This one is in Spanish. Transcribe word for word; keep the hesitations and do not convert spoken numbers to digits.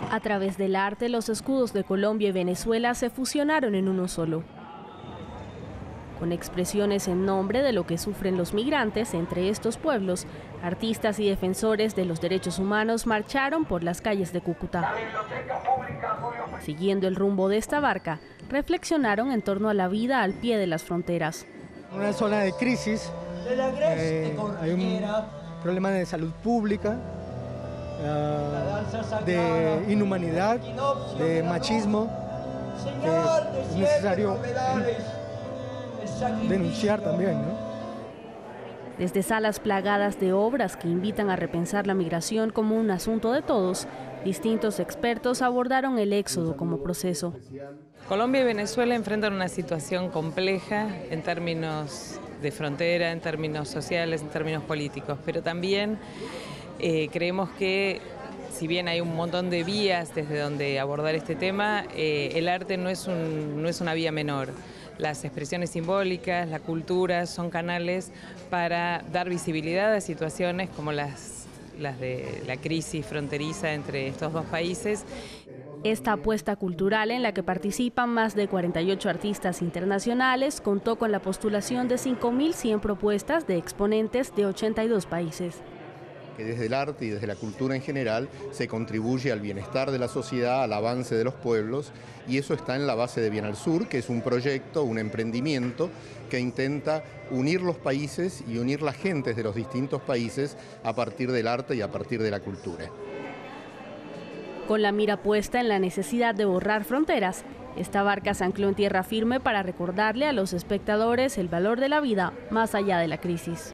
A través del arte, los escudos de Colombia y Venezuela se fusionaron en uno solo. Con expresiones en nombre de lo que sufren los migrantes entre estos pueblos, artistas y defensores de los derechos humanos marcharon por las calles de Cúcuta. Siguiendo el rumbo de esta barca, reflexionaron en torno a la vida al pie de las fronteras. Una zona de crisis, eh, hay un problema de salud pública, uh, de inhumanidad, de machismo, que es necesario denunciar también, ¿no? Desde salas plagadas de obras que invitan a repensar la migración como un asunto de todos, distintos expertos abordaron el éxodo como proceso. Colombia y Venezuela enfrentan una situación compleja en términos de frontera, en términos sociales, en términos políticos, pero también eh, creemos que si bien hay un montón de vías desde donde abordar este tema, eh, el arte no es, un, no es una vía menor. Las expresiones simbólicas, la cultura son canales para dar visibilidad a situaciones como las, las de la crisis fronteriza entre estos dos países. Esta apuesta cultural, en la que participan más de cuarenta y ocho artistas internacionales, contó con la postulación de cinco mil cien propuestas de exponentes de ochenta y dos países. Que desde el arte y desde la cultura en general se contribuye al bienestar de la sociedad, al avance de los pueblos, y eso está en la base de Bienal Sur, que es un proyecto, un emprendimiento que intenta unir los países y unir las gentes de los distintos países a partir del arte y a partir de la cultura. Con la mira puesta en la necesidad de borrar fronteras, esta barca se ancló en tierra firme para recordarle a los espectadores el valor de la vida más allá de la crisis.